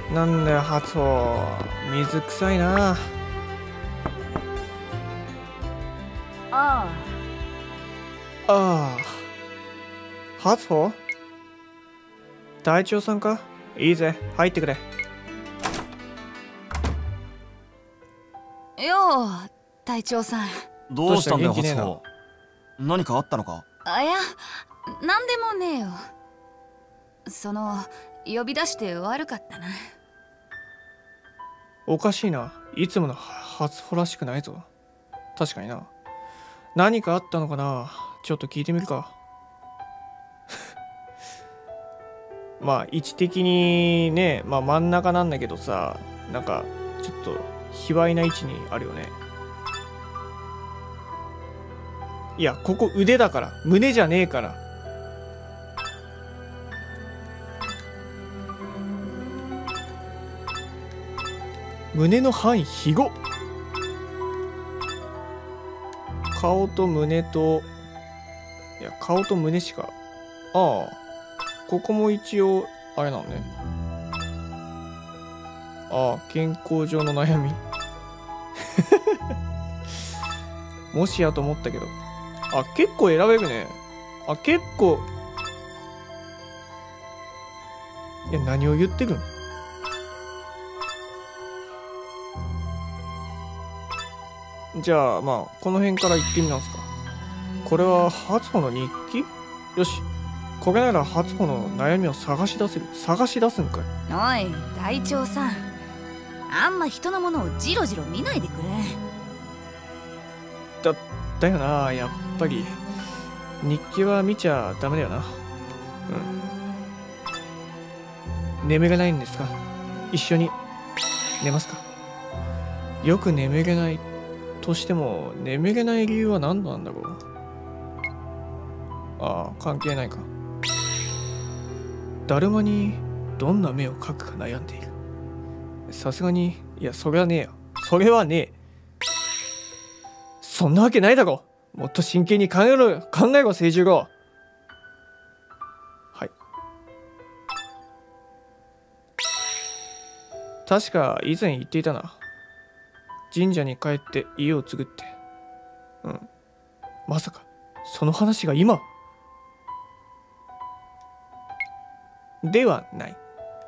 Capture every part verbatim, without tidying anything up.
なんだよ初穂、水臭いな。 あああ、初穂、隊長さんか。いいぜ、入ってくれ。 あ、よう隊長さん。 どうしたんだよどうした元気ねえな。 初穂。何かあったのか。 あ、いや、なんでもねえよ。その呼び出して悪かったな。 おかしいな、いつもの初穂らしくないぞ。確かにな。何かあったのかな、ちょっと聞いてみるか。まあ位置的にね、まあ真ん中なんだけどさ、なんかちょっと卑猥な位置にあるよね。いや、ここ腕だから、胸じゃねえから。胸の範囲広っ。顔と胸と、いや、顔と胸しか。ああ、ここも一応あれなのね。ああ、健康上の悩み。もしやと思ったけど。あ、結構選べるね。あ、結構。いや、何を言ってるん。じゃあまあこの辺から行ってみますか。これは初穂の日記。よし、これなら初穂の悩みを探し出せる。探し出すんかい。 おい隊長さん、あんま人のものをジロジロ見ないでくれ。 だだよな、やっぱり日記は見ちゃダメだよな。うん。眠れないんですか。一緒に寝ますか。よく眠れないとしても、眠れない理由は何なんだろう。ああ、関係ないか。だるまにどんな目を描くか悩んでいる。さすがに、いや、それはねえよ。それはねえ。そんなわけないだろ。もっと真剣に考えろよ。考えろ、清十郎。はい。確か以前言っていたな。神社に帰って家を継ぐって。うん。まさかその話が今ではない。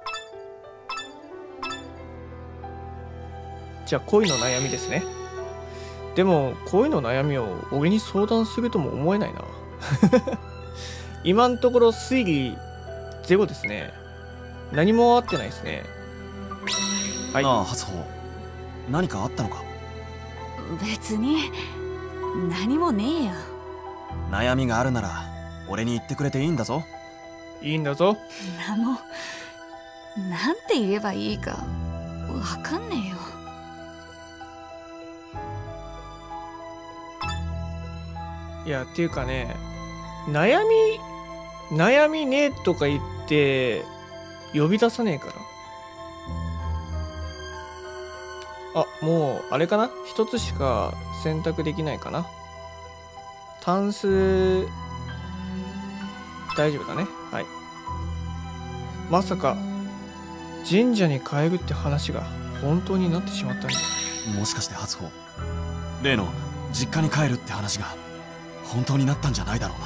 じゃあ恋の悩みですね。でも恋の悩みを俺に相談するとも思えないな。今のところ推理ゼロですね。何も合ってないですね。はい。 なあ初穂、何かあったのか。 別に何もねえよ。 悩みがあるなら俺に言ってくれていいんだぞ。 いいんだぞ。 なもなんて言えばいいかわかんねえよ。 いや、っていうかね、悩み悩みねえとか言って呼び出さねえから。あ、もうあれかな、一つしか選択できないかな。単数大丈夫だね。はい。まさか神社に帰るって話が本当になってしまったんだ。 もしかして初穂、例の実家に帰るって話が本当になったんじゃないだろ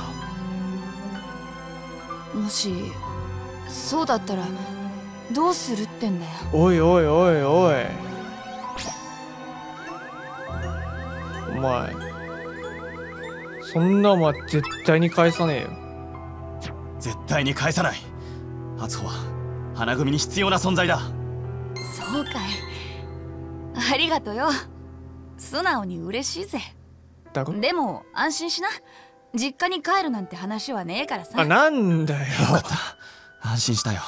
うな。 もしそうだったらどうするってんだよ。 おいおいおいおい、お前そんなお前絶対に返さねえよ。 絶対に返さない。初穂は花組に必要な存在だ。 そうかい、ありがとよ。素直に嬉しいぜ。 だろ。 でも安心しな、実家に帰るなんて話はねえからさ。 あ、なんだよ。 よかった、安心したよ。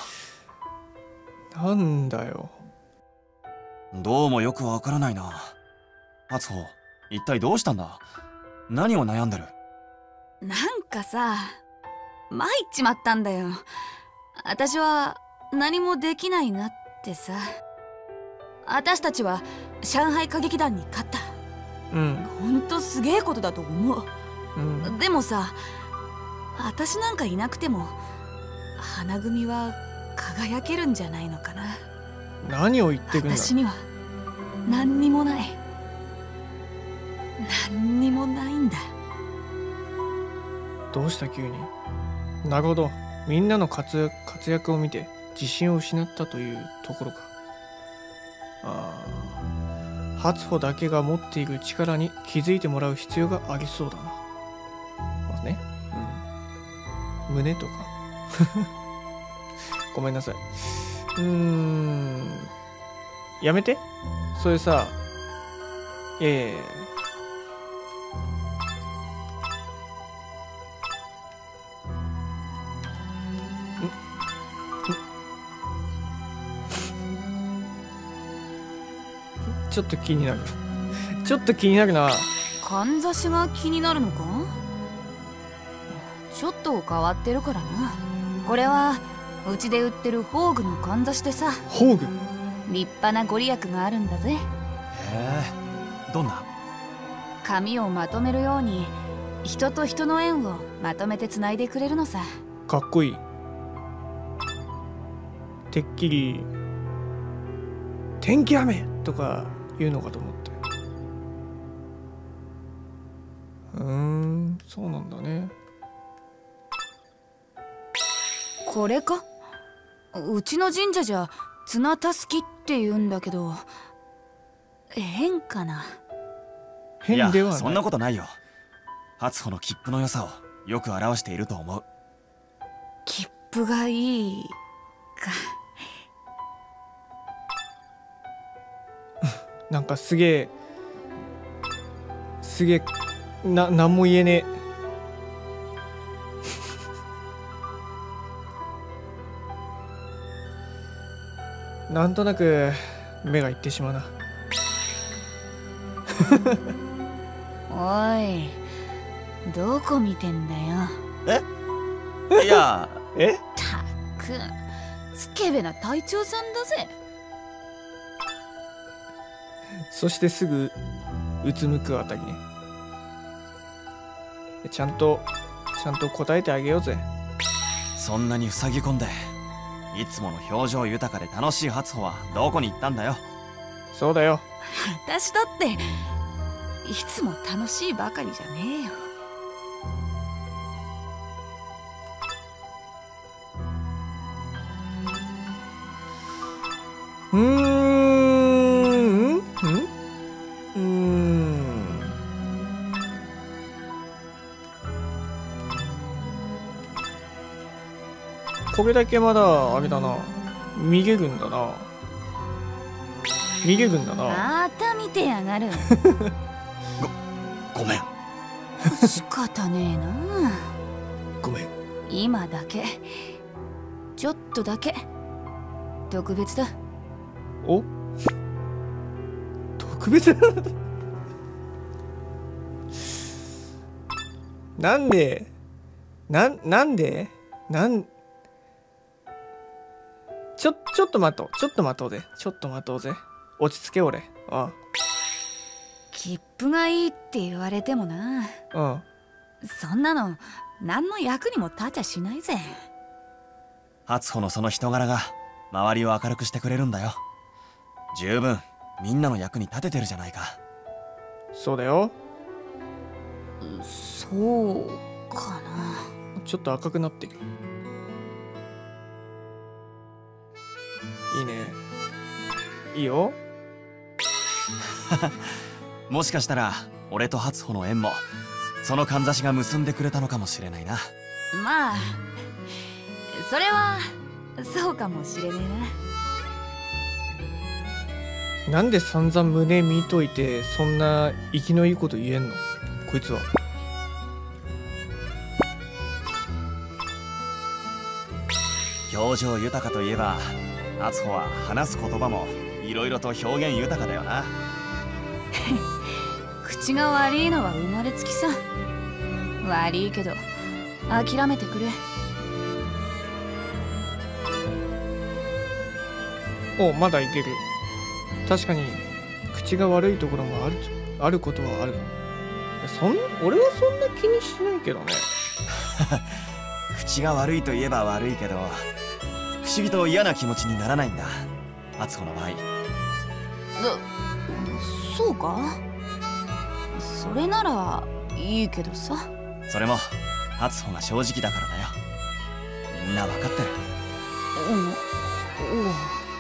なんだよ。 どうもよくわからないな。初穂、一体どうしたんだ。何を悩んでる。 なんかさ、参っちまったんだよ。私は何もできないなってさ。私たちは上海歌劇団に勝った。 うん。 ほんとすげえことだと思う。 うん、 でもさ、私なんかいなくても花組は輝けるんじゃないのかな。 何を言ってくんだ。 私には何にもない。何にもないんだ。 どうした急に。なるほど、みんなの活躍、活躍を見て自信を失ったというところか。ああ、初穂だけが持っている力に気づいてもらう必要がありそうだな。まあね、うん、胸とかごめんなさい。うーん、やめて。それさ、いやいやいや、ちょっと気になる。ちょっと気になるな。 かんざしが気になるのか。ちょっと変わってるからな。これはうちで売ってる宝具のかんざしでさ。 宝具。 立派なご利益があるんだぜ。 へえ、どんな。 髪をまとめるように人と人の縁をまとめてつないでくれるのさ。 かっこいい。てっきり天気雨とか言うのかと思って。うーん、そうなんだね。 これか。うちの神社じゃ綱たすきって言うんだけど、変かな。 変ではない。 いや、そんなことないよ。初穂の切符の良さをよく表していると思う。 切符がいいか。 なんかすげえすげえな、なんも言えねえ。なんとなく目がいってしまうな。 おい、どこ見てんだよ。 えいやえたく、スケベな隊長さんだぜ。 そしてすぐうつむくあたりね。ちゃんとちゃんと答えてあげようぜ。 そんなに塞ぎ込んでいつもの表情豊かで楽しい初穂はどこに行ったんだよ。 そうだよ。 私だっていつも楽しいばかりじゃねえよ。 うーん、ん？うーん。これだけまだあれだな。見れるんだな。見れるんだな。 また見てやがる。 ごめん。 仕方ねえな。 ごめん。 今だけ、ちょっとだけ特別だ。 お？特別ななんでなん、なんでなんちょ、ちょっと待とう。ちょっと待とうぜ。ちょっと待とうぜ。落ち着け、俺。あ切符がいいって言われてもな。 あ。うん。 そんなの何の役にも立ちゃしないぜ。 初穂のその人柄が周りを明るくしてくれるんだよ。十分みんなの役に立ててるじゃないか。 そうだよ。 そうかな。 ちょっと赤くなってる。いいね。いいよ。 もしかしたら俺と初穂の縁もそのかんざしが結んでくれたのかもしれないな。 まあそれはそうかもしれねえな。 なんで散々胸見といてそんな生きのいいこと言えんのこいつは。 表情豊かといえば敦穂は話す言葉もいろいろと表現豊かだよな。 口が悪いのは生まれつきさ。悪いけど諦めてくれ。 お、まだいける。確かに口が悪いところもあるあることはある。そん俺はそんな気にしないけどね。 口が悪いといえば悪いけど不思議と嫌な気持ちにならないんだ。 敦穂の場合。 だそうか？それならいいけどさ。 それも敦穂が正直だからだよ。みんな分かってる。 うんお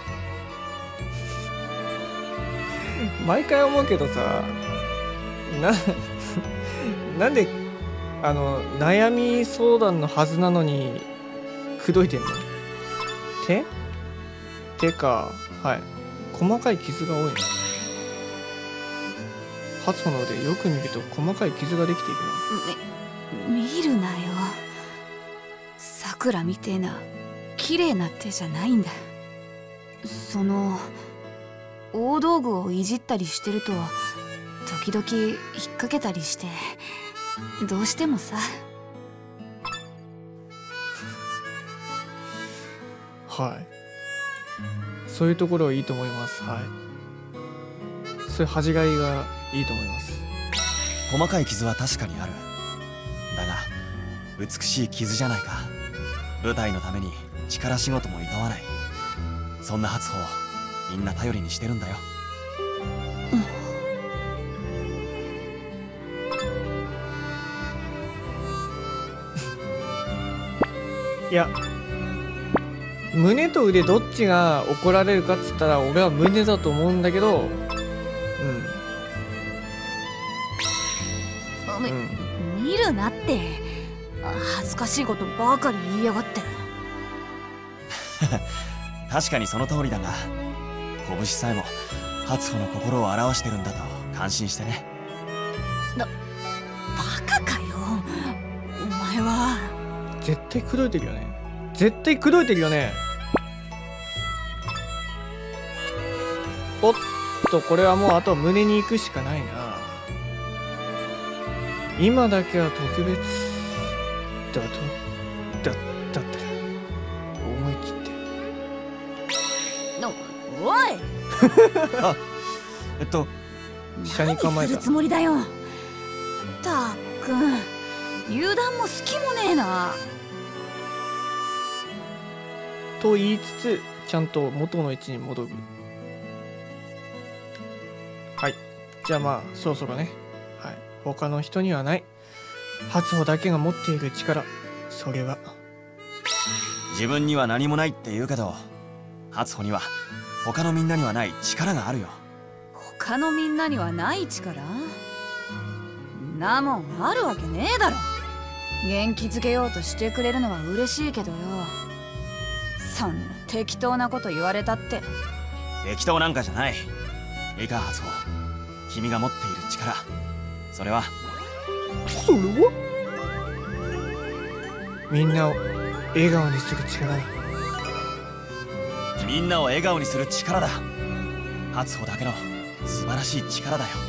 毎回思うけどさ、ななんであの悩み相談のはずなのに口説いてんの？手？手か。はい、細かい傷が多いの。初穂の腕よく見ると細かい傷ができているみ見るなよ。さくらみてえな綺麗な手じゃないんだ。その大道具をいじったりしてると時々引っ掛けたりしてどうしてもさ。 はい、そういうところいいと思います。はい、そういう恥じがいがいいと思います。 細かい傷は確かにある。だが美しい傷じゃないか。舞台のために力仕事もいとわない。そんな初穂をみんな頼りにしてるんだよ。 いや、胸と腕どっちが怒られるかっつったら俺は胸だと思うんだけど、うんみ、 うん、 見るなって。恥ずかしいことばかり言いやがって。 確かにその通りだが、拳さえも初穂の心を表してるんだと感心してね。 だ、バカかよお前は。 絶対口説いてるよね。絶対口説いてるよね。おっと、これはもうあと胸に行くしかないな。今だけは特別だとだだったら思い切って。 のおいあ、えっと下に構えた。 何するつもりだよ。たっくん、油断も隙もねえな。 と言いつつちゃんと元の位置に戻る。はい、じゃあまあそろそろね。はい、他の人にはない初穂だけが持っている力、それは自分には何もないって言うけど、初穂には他のみんなにはない力があるよ。 他のみんなにはない力なもんあるわけねえだろ。元気づけようとしてくれるのは嬉しいけどよ、そんな適当なこと言われたって。 適当なんかじゃない。いいか初穂、君が持っている力、それはそれはみんなを笑顔にする力だ。 みんなを笑顔にする力だ。初穂だけの素晴らしい力だよ。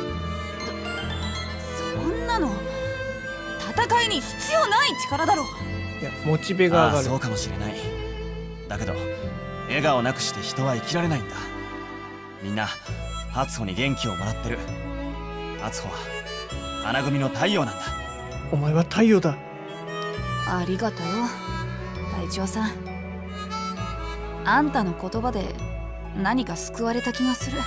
そんなの戦いに必要ない力だろ。 いや、モチベが上がる。 ああ、そうかもしれない。だけど笑顔なくして人は生きられないんだ。みんな初穂に元気をもらってる。初穂は花組の太陽なんだ。 お前は太陽だ。 ありがとよ隊長さん。あんたの言葉で何か救われた気がする。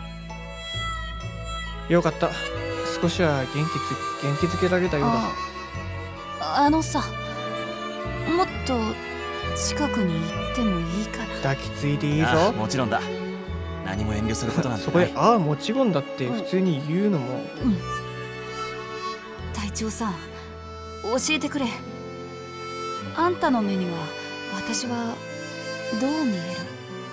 よかった。少しは元気つ元気づけられたようだ。 あ、あのさ、もっと近くに行ってもいいかな。 抱きついていいぞ。 ああ、もちろんだ。何も遠慮することなんてない。 そこでああもちろんだって普通に言うのも、 うん、隊長さん、教えてくれ。あんたの目には私はどう見える？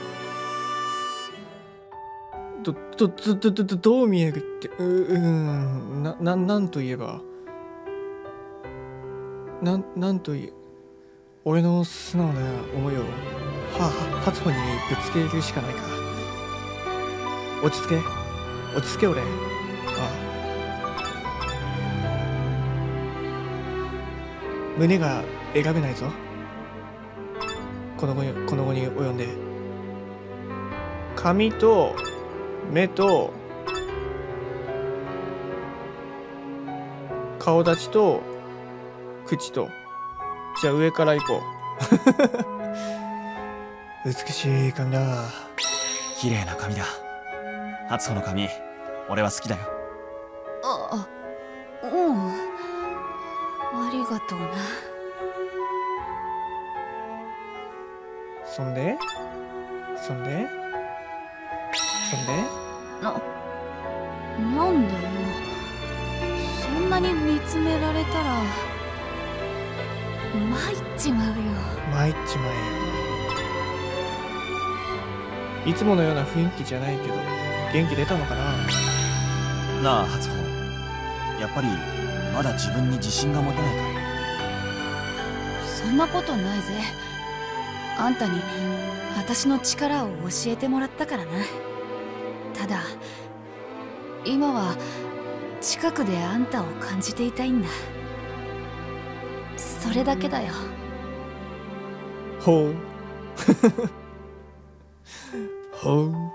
どどどどどどどう見えるって、ううんなななんと言えばなんなんと言え俺の素直な思いをはは初穂にぶつけるしかないか。落ち着け落ち着け俺。ああ、胸が選べないぞこの後にこの後に及んで。髪と目と顔立ちと口と、じゃあ上から行こう美しい髪だ。 綺麗な髪だ。初穂の髪、俺は好きだよ。 あ、うん。ありがとうな。 そんでそんでそんでな、なんだよ。そんなに見つめられたら参っちまうよ。 参っちまえよ。いつものような雰囲気じゃないけど元気出たのかな。 なあ初穂、やっぱりまだ自分に自信が持てないかい？ そんなことないぜ。あんたに私の力を教えてもらったからな。ただ今は近くであんたを感じていたいんだ。それだけだよ。 ほうほう。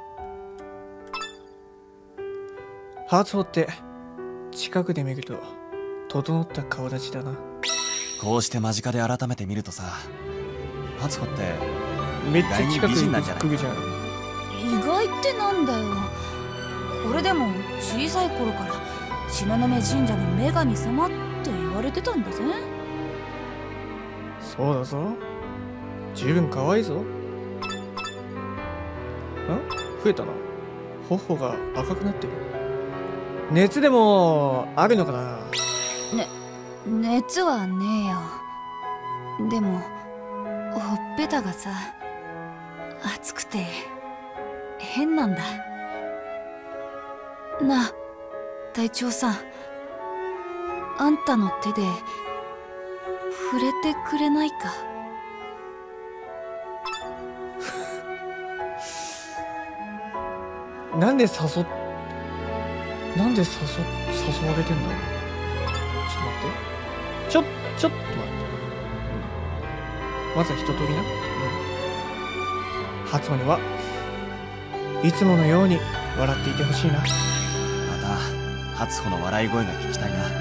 初穂って近くで見ると整った顔立ちだな。 こうして間近で改めて見るとさ、初穂ってめっちゃ近くに意外に美人なんじゃない来るじゃん。 意外ってなんだよ。これでも小さい頃から東雲神社の女神様って言われてたんだぜ。 そうだぞ。十分可愛いぞ。ん？増えたな。頬が赤くなってる。熱でもあるのかな。 ね、熱はねえよ。でもほっぺたがさ、熱くて変なんだ。なあ隊長さん、あんたの手で触れてくれないか？ なんで誘っなんで誘誘われてんだろう。ちょっと待って。ちょちょっと待って。うん、まずは一通りな。うん、初穂にはいつものように笑っていてほしいな。 また初穂の笑い声が聞きたいな。 あ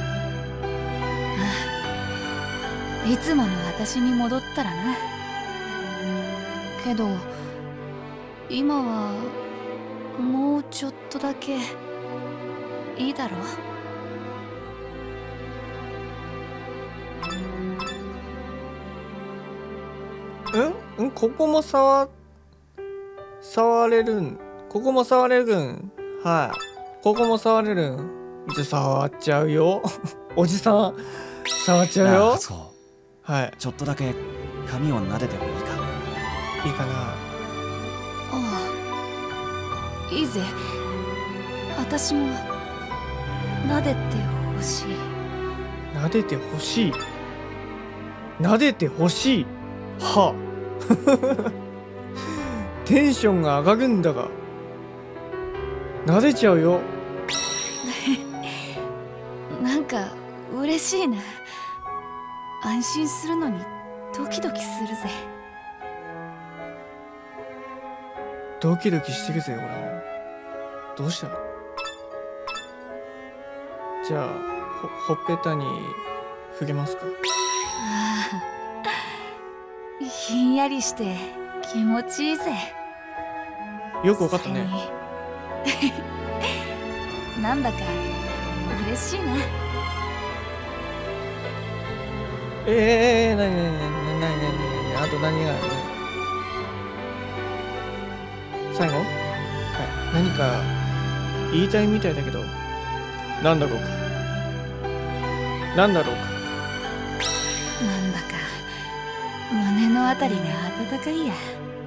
あ、いつもの私に戻ったらな。けど今はもうちょっとだけいいだろう。 うんうん、ここも触触れるん。ここも触れるん。はい。ここも触れるん。じゃ触っちゃうよ。おじさん触っちゃうなあよ。 初穂、 はい。 ちょっとだけ髪を撫でてもいいか？ いいかな。 ああ、いいぜ。私も撫でてほしい。 撫でてほしい。撫でてほしい。はあ。テンションが上がるんだが。撫でちゃうよ。 なんか嬉しいな。安心するのにドキドキするぜ。 ドキドキしてるぜ俺も。どうしたの？じゃあほほっぺたに触れますか？ ああ、ひんやりして気持ちいいぜ。 よくわかったね。 それになんだか嬉しいな。 ええー、なになになになになになにあと何があるの？最後？はい。何か言いたいみたいだけど、なんだろうか。なんだろうか。 なんだか胸のあたりが温かいや。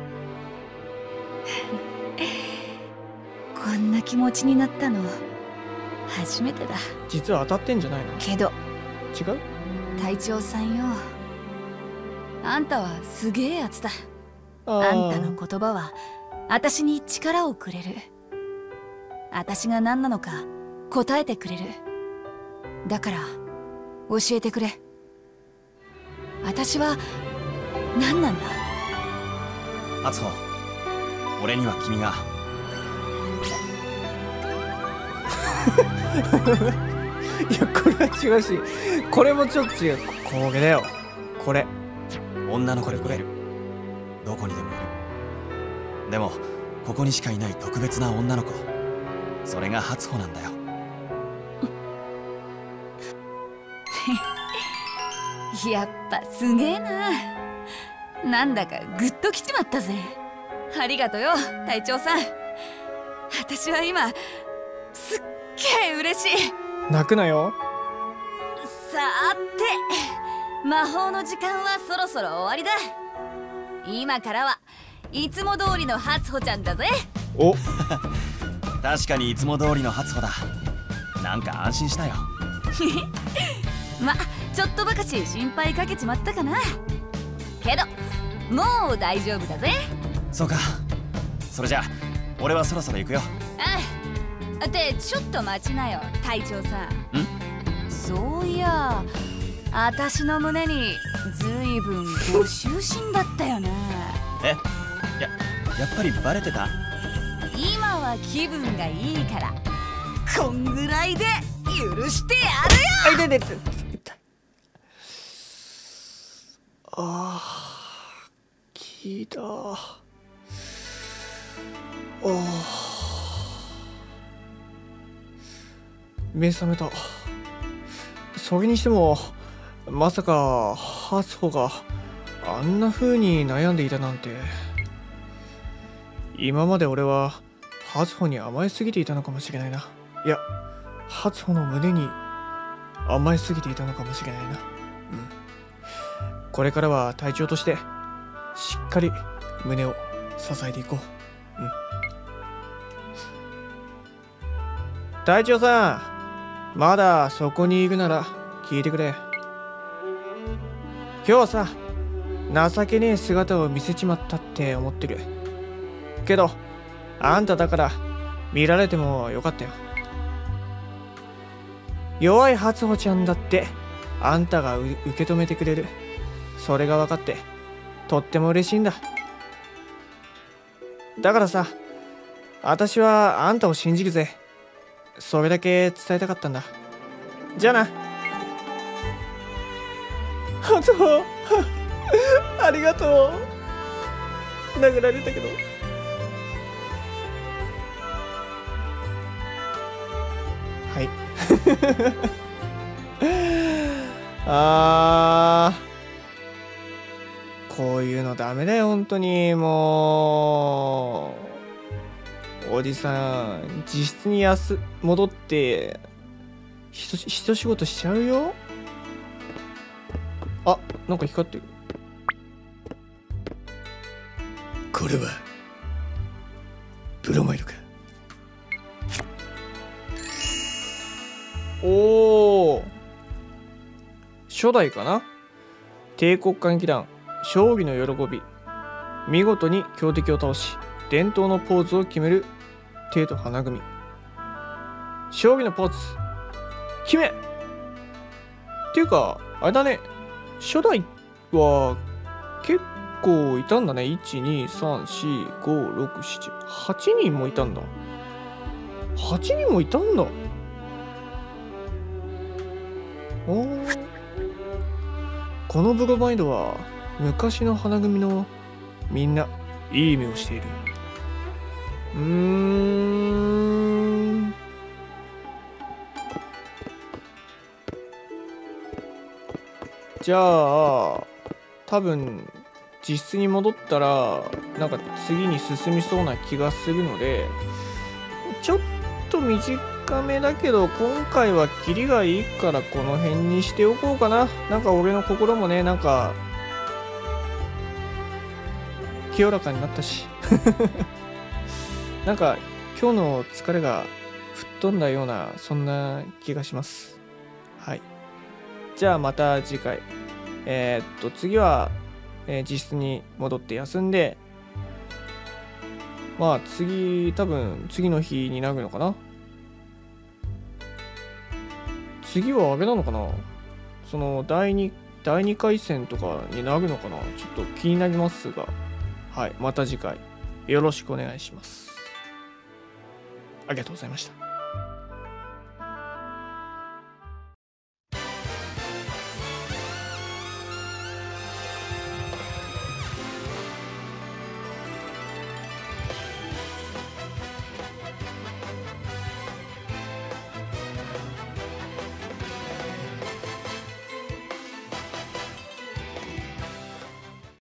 こんな気持ちになったの初めてだ。 実は当たってんじゃないの？ けど違う？ 隊長さんよ、あんたはすげえやつだ。 ああんたの言葉は私に力をくれる。私が何なのか答えてくれる。だから教えてくれ。私は何なんだ？ 初穂、俺には君が。 いや、これは違うし、これもちょっと違う。これだよ。これ。 女の子に見える。どこにでもいる。でもここにしかいない特別な女の子、それが初穂なんだよ。 やっぱすげえな。なんだかグッときちまったぜ。ありがとよ隊長さん。私は今すっげえ嬉しい。 泣くなよ。 さて魔法の時間はそろそろ終わりだ。今からはいつも通りの初穂ちゃんだぜ。 お確かにいつも通りの初穂だ。なんか安心したよ。 ま、ちょっとばかし心配かけちまったかな。けどもう大丈夫だぜ。 そうか。それじゃあ俺はそろそろ行くよ。 ああ。ってちょっと待ちなよ隊長さん。 ん？ そういや私の胸にずいぶんご執心だったよな。 え、ややっぱりバレてた？ 今は気分がいいからこんぐらいで許してやるよ。 あ、痛い痛い痛い痛い。あー、聞いた。あー、目覚めた。それにしてもまさか初穂があんな風に悩んでいたなんて。今まで俺は初穂に甘えすぎていたのかもしれないな。いや、初穂の胸に甘えすぎていたのかもしれないな。うん。これからは隊長としてしっかり胸を支えていこう。うん。隊長さん、まだそこにいるなら聞いてくれ。今日はさ、情けねえ姿を見せちまったって思ってるけど、あんただから見られてもよかったよ。弱い初穂ちゃんだってあんたが受け止めてくれる、それが分かってとっても嬉しいんだ。だからさ、私はあんたを信じるぜ。それだけ伝えたかったんだ。じゃあな初穂。ありがとう。殴られたけど。はい。あー、こういうのダメだよ本当に。もうおじさん自室にやす戻ってひと一仕事しちゃうよ。あ、なんか光ってる。これはブロマイドか。おお、初代かな。帝国艦機団勝利の喜び。見事に強敵を倒し伝統のポーズを決める帝都花組。勝利のポーズ決めっていうかあれだね、初代は結構いたんだね。いち、に、さん、よん、ご、ろく、なな、はちにんもいたんだ。はちにんもいたんだ。おー、このブロマイドは昔の花組のみんないい目をしている。うーん、じゃあ多分実質に戻ったらなんか次に進みそうな気がするので、ちょっと短めだけど今回はキリがいいからこの辺にしておこうかな。なんか俺の心もね、なんか清らかになったしなんか今日の疲れが吹っ飛んだようなそんな気がします。はい、じゃあまた次回。えー、っと次は、えー、実質に戻って休んで、まあ次多分次の日になるのかな。次はあれなのかな、その第2第2回戦とかになるのかな。ちょっと気になりますが、はい、また次回よろしくお願いします。ありがとうございました。